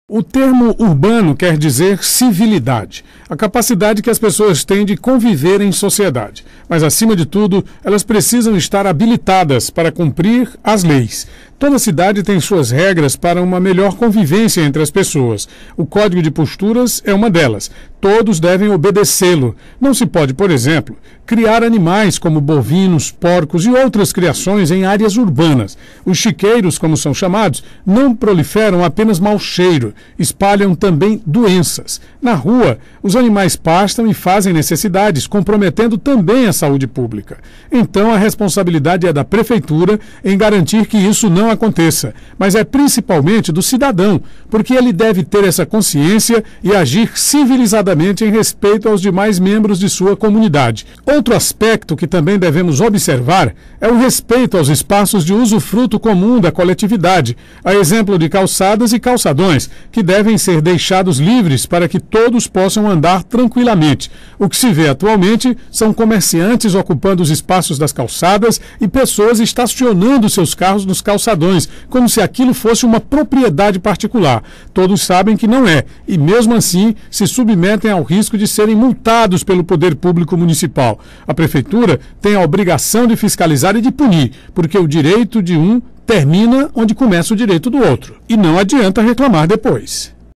O termo urbano quer dizer civilidade, a capacidade que as pessoas têm de conviver em sociedade. Mas, acima de tudo, elas precisam estar habilitadas para cumprir as leis. Toda cidade tem suas regras para uma melhor convivência entre as pessoas. O Código de Posturas é uma delas. Todos devem obedecê-lo. Não se pode, por exemplo, criar animais como bovinos, porcos e outras criações em áreas urbanas. Os chiqueiros, como são chamados, não proliferam apenas mau cheiro, espalham também doenças. Na rua, os animais pastam e fazem necessidades, comprometendo também a saúde pública. Então, a responsabilidade é da prefeitura em garantir que isso não aconteça, mas é principalmente do cidadão, porque ele deve ter essa consciência e agir civilizadamente em respeito aos demais membros de sua comunidade. Outro aspecto que também devemos observar é o respeito aos espaços de usufruto comum da coletividade, a exemplo de calçadas e calçadões, que devem ser deixados livres para que todos possam andar tranquilamente. O que se vê atualmente são comerciantes ocupando os espaços das calçadas e pessoas estacionando seus carros nos calçadões, como se aquilo fosse uma propriedade particular. Todos sabem que não é, e mesmo assim se submetem ao risco de serem multados pelo poder público municipal. A prefeitura tem a obrigação de fiscalizar e de punir, porque o direito de um termina onde começa o direito do outro. E não adianta reclamar depois.